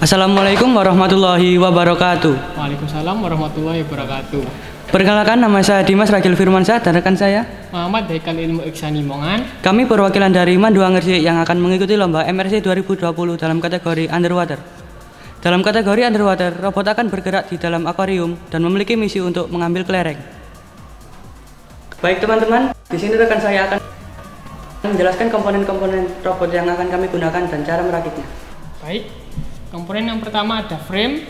Assalamualaikum warahmatullahi wabarakatuh. Waalaikumsalam warahmatullahi wabarakatuh. Perkenalkan, nama saya Dimas Ragil Firmansyah dan rekan saya Muhammad Haikal Ilmu Iksani Mongan. Kami perwakilan dari Mandua Gresik yang akan mengikuti lomba MRC 2020 dalam kategori underwater. Dalam kategori underwater, robot akan bergerak di dalam akuarium dan memiliki misi untuk mengambil kelereng. Baik teman-teman, di sini rekan saya akan menjelaskan komponen-komponen robot yang akan kami gunakan dan cara merakitnya. Baik, komponen yang pertama ada frame.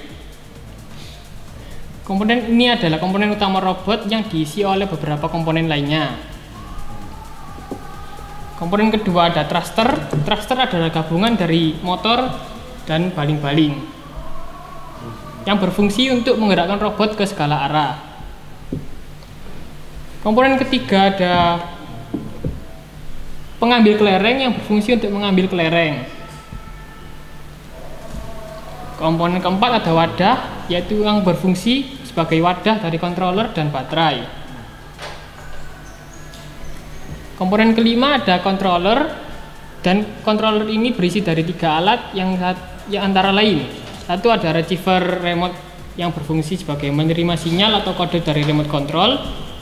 Komponen ini adalah komponen utama robot yang diisi oleh beberapa komponen lainnya. Komponen kedua ada thruster. Thruster adalah gabungan dari motor dan baling-baling yang berfungsi untuk menggerakkan robot ke segala arah. Komponen ketiga ada pengambil kelereng yang berfungsi untuk mengambil kelereng. Komponen keempat ada wadah, yaitu yang berfungsi sebagai wadah dari controller dan baterai. Komponen kelima ada controller, dan controller ini berisi dari 3 alat yang antara lain. Satu ada receiver remote yang berfungsi sebagai menerima sinyal atau kode dari remote control.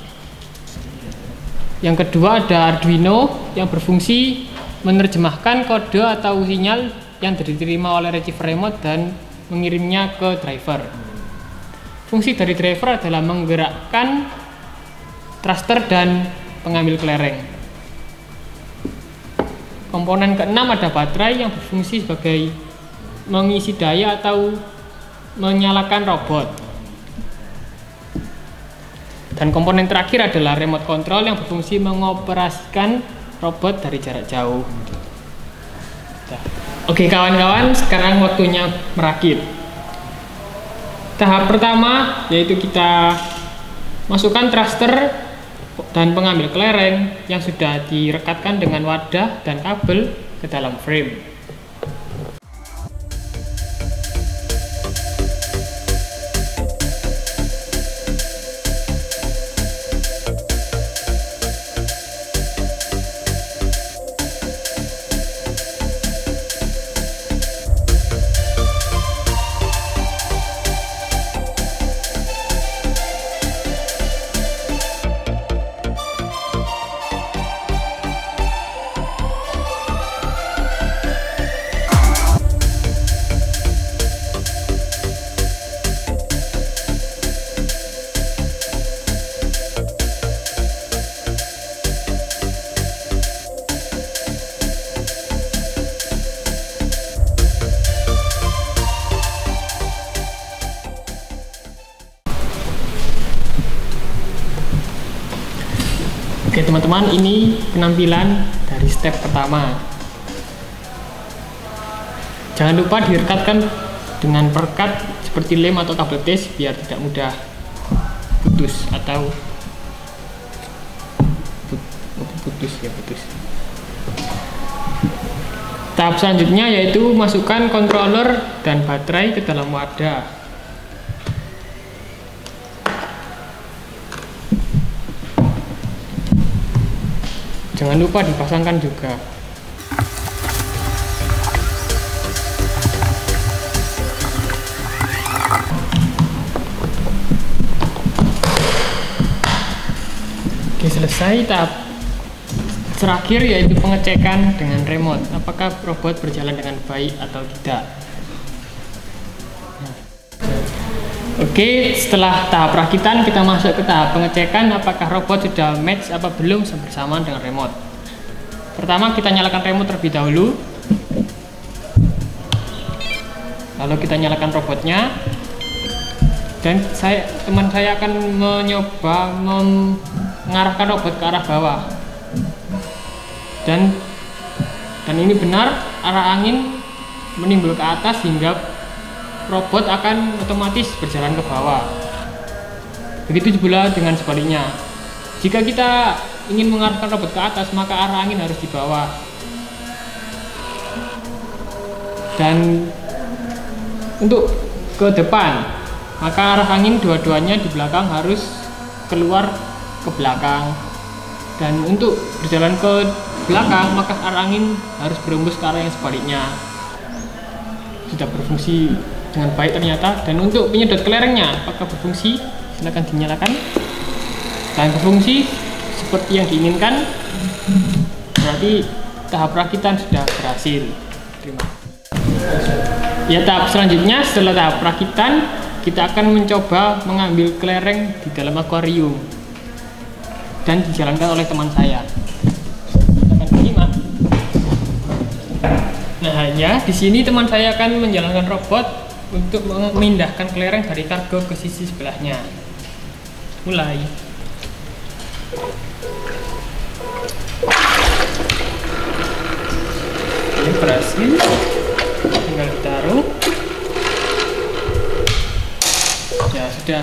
Yang kedua ada Arduino yang berfungsi menerjemahkan kode atau sinyal yang diterima oleh receiver remote dan mengirimnya ke driver. Fungsi dari driver adalah menggerakkan thruster dan pengambil kelereng. Komponen keenam ada baterai yang berfungsi sebagai mengisi daya atau menyalakan robot. Dan komponen terakhir adalah remote control yang berfungsi mengoperasikan robot dari jarak jauh. Oke kawan-kawan, sekarang waktunya merakit. Tahap pertama yaitu kita masukkan thruster dan pengambil kelereng yang sudah direkatkan dengan wadah dan kabel ke dalam frame. Oke teman-teman, ini penampilan dari step pertama. Jangan lupa direkatkan dengan perekat seperti lem atau kabel tes biar tidak mudah putus atau putus. Tahap selanjutnya yaitu masukkan controller dan baterai ke dalam wadah. Jangan lupa dipasangkan juga. Oke, selesai. Tahap terakhir yaitu pengecekan dengan remote. Apakah robot berjalan dengan baik atau tidak. Oke, setelah tahap perakitan kita masuk ke tahap pengecekan apakah robot sudah match apa belum bersamaan dengan remote. Pertama kita nyalakan remote terlebih dahulu. Lalu kita nyalakan robotnya. Dan teman saya akan mencoba mengarahkan robot ke arah bawah. Dan ini benar, arah angin menimbul ke atas hingga robot akan otomatis berjalan ke bawah. Begitu pula dengan sebaliknya. Jika kita ingin mengarahkan robot ke atas, maka arah angin harus di bawah. Dan untuk ke depan, maka arah angin dua-duanya di belakang harus keluar ke belakang. Dan untuk berjalan ke belakang, maka arah angin harus berembus ke arah yang sebaliknya. sudah berfungsi dengan baik ternyata. Dan untuk penyedot kelerengnya apakah berfungsi? Silakan dinyalakan. Dan berfungsi seperti yang diinginkan, berarti tahap rakitan sudah berhasil. Terima kasih. Ya, tahap selanjutnya setelah tahap rakitan, kita akan mencoba mengambil kelereng di dalam akuarium dan dijalankan oleh teman saya. Silakan disimak. Nah, ya, di sini teman saya akan menjalankan robot untuk memindahkan kelereng dari kargo ke sisi sebelahnya. Mulai. Ini berhasil, tinggal ditaruh. Ya sudah.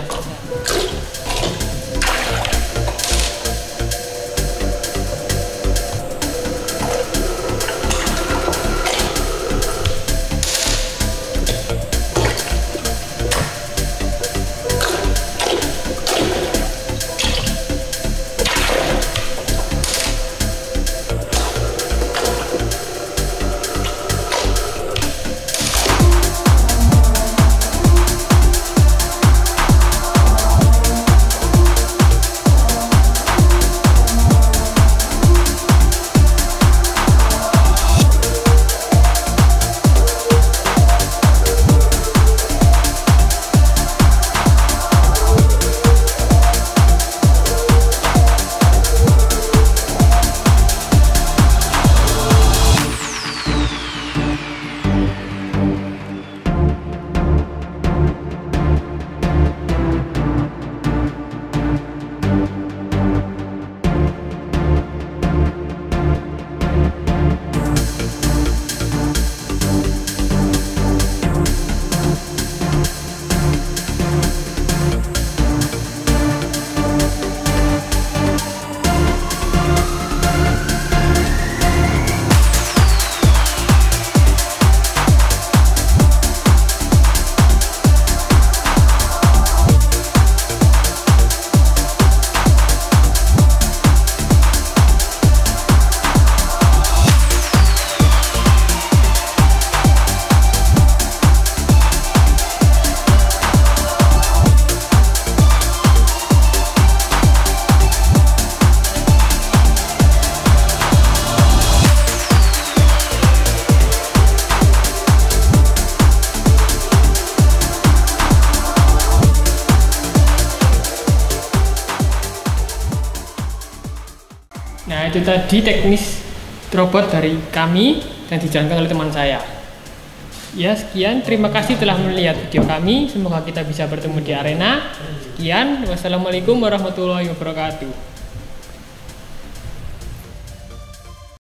Nah, itu tadi teknis robot dari kami dan dijalankan oleh teman saya. Ya, sekian. Terima kasih telah melihat video kami. Semoga kita bisa bertemu di arena. Sekian. Wassalamualaikum warahmatullahi wabarakatuh.